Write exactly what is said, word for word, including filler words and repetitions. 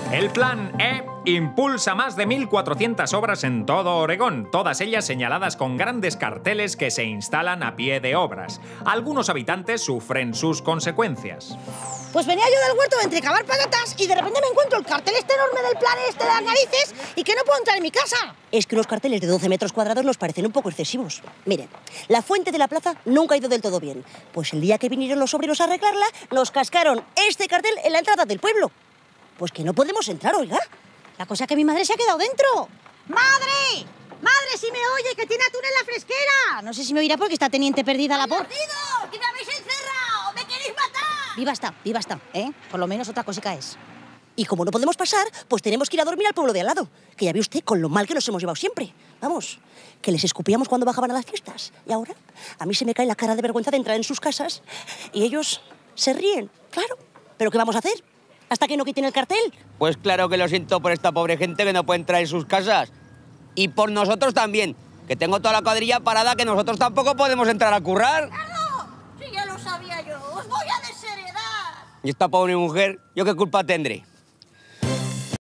El Plan E impulsa más de mil cuatrocientas obras en todo Oregón, todas ellas señaladas con grandes carteles que se instalan a pie de obras. Algunos habitantes sufren sus consecuencias. Pues venía yo del huerto entre cavar patatas y de repente me encuentro el cartel este enorme del Plan este de las narices y que no puedo entrar en mi casa. Es que unos carteles de doce metros cuadrados nos parecen un poco excesivos. Miren, la fuente de la plaza nunca ha ido del todo bien. Pues el día que vinieron los obreros a arreglarla, nos cascaron este cartel en la entrada del pueblo. Pues que no podemos entrar, oiga. La cosa es que mi madre se ha quedado dentro. ¡Madre! ¡Madre, si me oye, que tiene atún en la fresquera! No sé si me oirá porque está teniente perdida la por... ¡Que me habéis encerrado! ¡Me queréis matar! Viva está, viva está, ¿eh? Por lo menos otra cosica es. Y como no podemos pasar, pues tenemos que ir a dormir al pueblo de al lado. Que ya ve usted con lo mal que nos hemos llevado siempre. Vamos, que les escupíamos cuando bajaban a las fiestas. Y ahora a mí se me cae la cara de vergüenza de entrar en sus casas y ellos se ríen, claro. ¿Pero qué vamos a hacer? ¿Hasta que no quiten el cartel? Pues claro que lo siento por esta pobre gente que no puede entrar en sus casas. Y por nosotros también, que tengo toda la cuadrilla parada, que nosotros tampoco podemos entrar a currar. ¡Claro! Si ya lo sabía yo, os voy a desheredar. Y esta pobre mujer, ¿yo qué culpa tendré?